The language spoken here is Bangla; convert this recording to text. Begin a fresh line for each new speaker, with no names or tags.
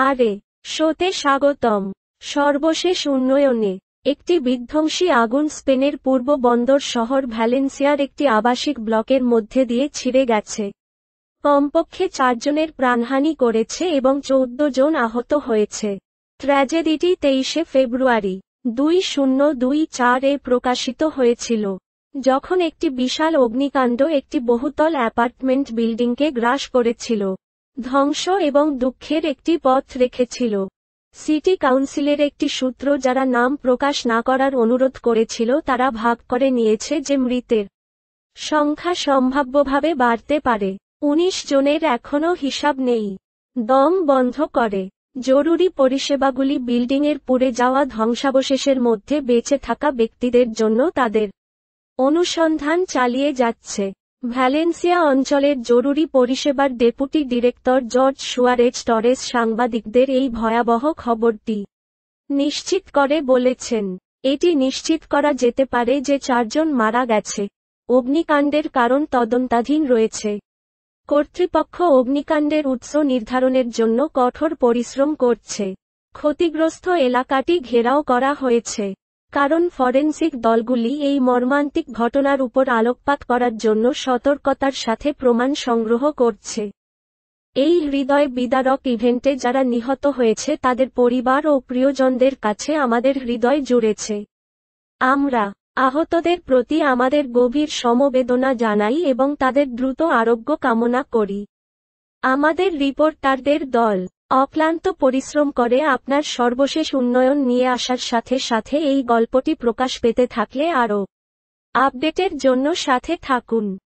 আরে শোতে স্বাগতম। সর্বশেষ উন্নয়নে একটি বিধ্বংসী আগুন স্পেনের পূর্ব বন্দর শহর ভ্যালেন্সিয়ার একটি আবাসিক ব্লকের মধ্যে দিয়ে ছিঁড়ে গেছে। কমপক্ষে 4 জনের প্রাণহানি করেছে এবং 14 জন আহত হয়েছে। ট্র্যাজেডিটি 23 ফেব্রুয়ারি 2024 প্রকাশিত হয়েছিল, যখন একটি বিশাল অগ্নিকাণ্ড একটি বহুতল অ্যাপার্টমেন্ট বিল্ডিংকে গ্রাস করেছিল, ধ্বংস এবং দুঃখের একটি পথ রেখেছিল। সিটি কাউন্সিলের একটি সূত্র যারা নাম প্রকাশ না করার অনুরোধ করেছিল তারা ভাগ করে নিয়েছে যে মৃতের সংখ্যা সম্ভাব্যভাবে বাড়তে পারে। 19 জনের এখনও হিসাব নেই। দম বন্ধ করে জরুরি পরিষেবাগুলি বিল্ডিংয়ের পুড়ে যাওয়া ধ্বংসাবশেষের মধ্যে বেঁচে থাকা ব্যক্তিদের জন্য তাদের অনুসন্ধান চালিয়ে যাচ্ছে। ভ্যালেন্সিয়া অঞ্চলের জরুরি পরিষেবার deputy director Jorge Suarez Torres সাংবাদিকদের এই ভয়াবহ খবরটি নিশ্চিত করে বলেছেন, এটি নিশ্চিত করা যেতে পারে যে 4 জন মারা গেছে। অগ্নিকাণ্ডের কারণ তদন্তাধীন রয়েছে। কর্তৃপক্ষ অগ্নিকাণ্ডের উৎস নির্ধারণের জন্য কঠোর পরিশ্রম করছে। ক্ষতিগ্রস্ত এলাকাটি ঘেরাও করা হয়েছে, কারণ ফরেনসিক দলগুলি এই মর্মান্তিক ঘটনার উপর আলোকপাত করার জন্য সতর্কতার সাথে প্রমাণ সংগ্রহ করছে। এই হৃদয় বিদারক ইভেন্টে যারা নিহত হয়েছে তাদের পরিবার ও প্রিয়জনদের কাছে আমাদের হৃদয় জুড়েছে। আমরা আহতদের প্রতি আমাদের গভীর সমবেদনা জানাই এবং তাদের দ্রুত আরোগ্য কামনা করি। আমাদের রিপোর্টারদের দল অক্লান্ত পরিশ্রম করে আপনার সর্বশেষ উন্নয়ন নিয়ে আসার সাথে সাথে এই গল্পটি প্রকাশ পেতে থাকলে আরও আপডেটের জন্য সাথে থাকুন।